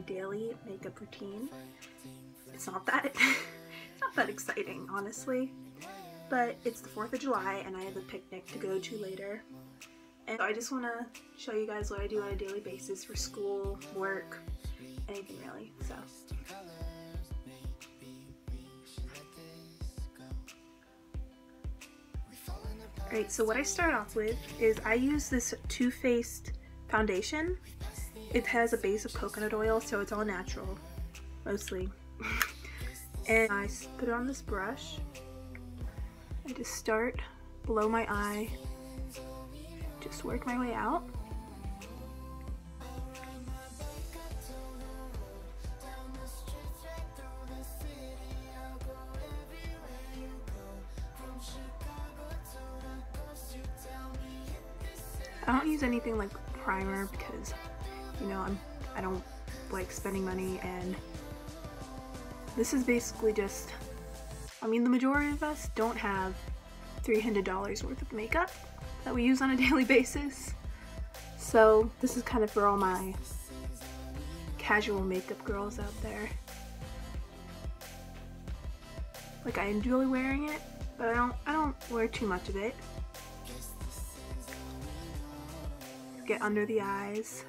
daily makeup routine. It's not that it's not that exciting, honestly, but it's the 4th of July and I have a picnic to go to later, and I just want to show you guys what I do on a daily basis for school, work, anything really. So alright, so what I start off with is I use this Too Faced foundation. It has a base of coconut oil, so it's all natural, mostly. And I put it on this brush. I just start below my eye, just work my way out. I don't use anything like primer because, you know, I don't like spending money, and this is basically just, I mean, the majority of us don't have $300 worth of makeup that we use on a daily basis. So this is kind of for all my casual makeup girls out there. Like, I enjoy wearing it, but I don't wear too much of it. Get under the eyes.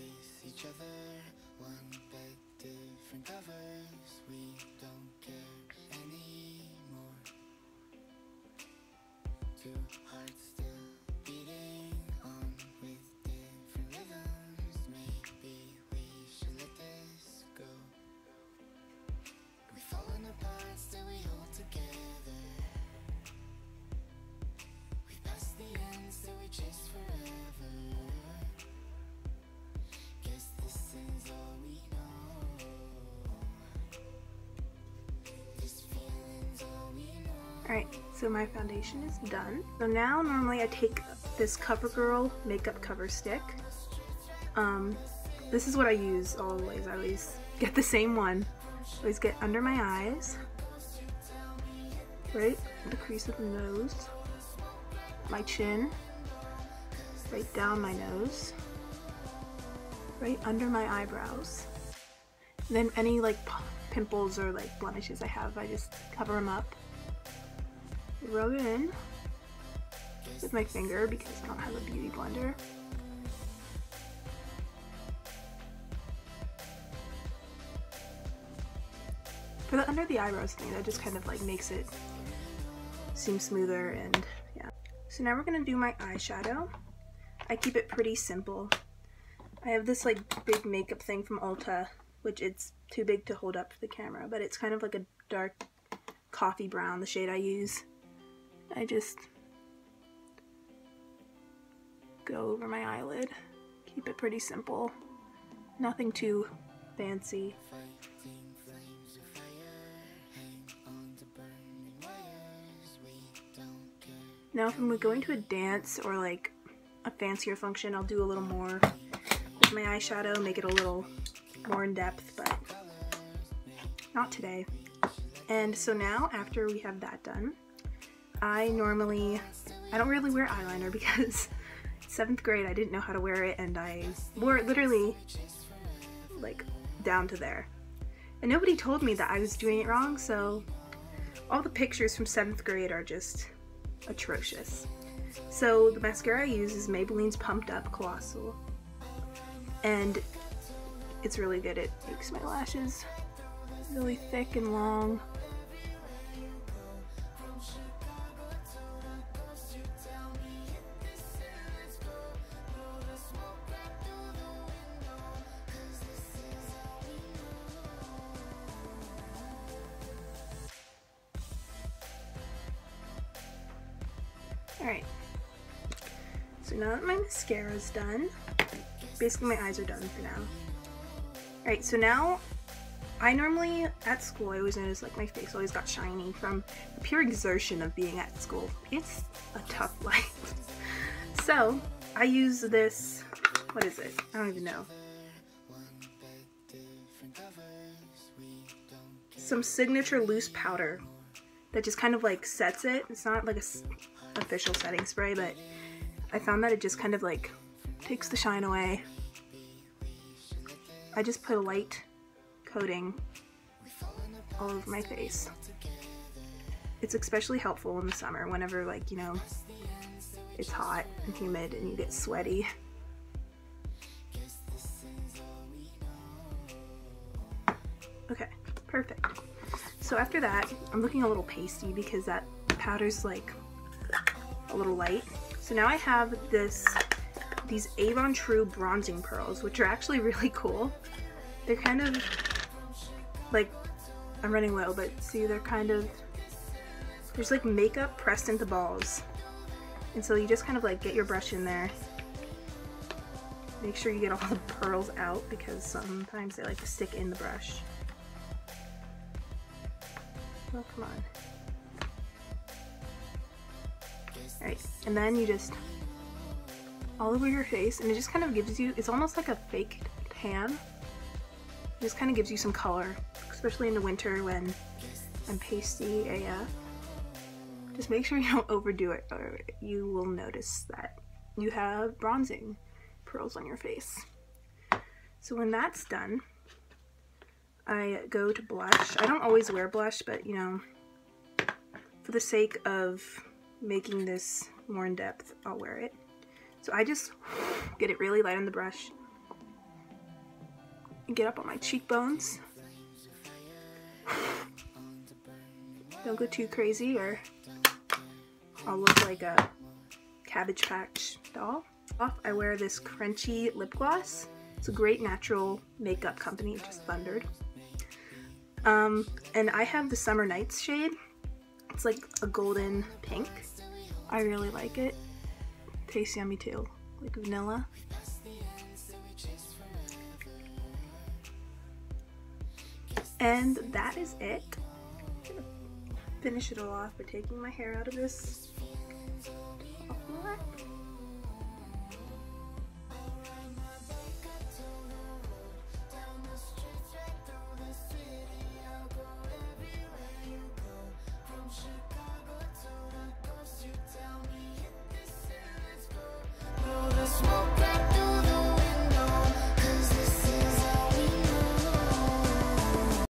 Alright, so my foundation is done. So now normally I take this CoverGirl makeup cover stick. This is what I use always. I always get the same one. Always get under my eyes, right at the crease of the nose, my chin, right down my nose, right under my eyebrows. And then any like pimples or like blemishes I have, I just cover them up. Rub it in with my finger because I don't have a beauty blender. For the under the eyebrows thing, that just kind of like makes it seem smoother, and yeah. So now we're gonna do my eyeshadow. I keep it pretty simple. I have this like big makeup thing from Ulta, which it's too big to hold up for the camera, but it's kind of like a dark coffee brown, the shade I use. I just go over my eyelid. Keep it pretty simple. Nothing too fancy. Now if I'm going to a dance or like a fancier function, I'll do a little more with my eyeshadow, make it a little more in depth, but not today. And so now after we have that done, I don't really wear eyeliner because 7th grade I didn't know how to wear it, and I wore it literally like down to there. And nobody told me that I was doing it wrong, so all the pictures from 7th grade are just atrocious. So the mascara I use is Maybelline's Pumped Up Colossal, and it's really good. It makes my lashes really thick and long. Alright, so now that my mascara is done, basically my eyes are done for now. Alright, so now I normally, at school, I always notice like my face always got shiny from the pure exertion of being at school. It's a tough life. So I use this, what is it? I don't even know. Some Signature loose powder that just kind of like sets it. It's not like a official setting spray, but I found that it just kind of like takes the shine away. I just put a light coating all over my face. It's especially helpful in the summer whenever, like, you know, it's hot and humid and you get sweaty. Okay, perfect. So after that, I'm looking a little pasty because that powder's like a little light. So now I have these Avon True bronzing pearls, which are actually really cool. They're kind of like, I'm running low, but see, they're kind of, there's like makeup pressed into balls. And so you just kind of like get your brush in there. Make sure you get all the pearls out because sometimes they like to stick in the brush. Oh, come on. Alright, and then you just all over your face, and it just kind of gives you, it's almost like a fake tan. It just kind of gives you some color, especially in the winter when I'm pasty AF. Just make sure you don't overdo it or you will notice that you have bronzing pearls on your face. So when that's done, I go to blush. I don't always wear blush, but you know, for the sake of making this more in depth, I'll wear it. So I just get it really light on the brush and get up on my cheekbones. Don't go too crazy or I'll look like a Cabbage Patch doll. I wear this Crunchy lip gloss. It's a great natural makeup company, just thundered. And I have the Summer Nights shade. It's like a golden pink. I really like it. Tastes yummy too, like vanilla. And that is it. I'm gonna finish it all off by taking my hair out of this top knot.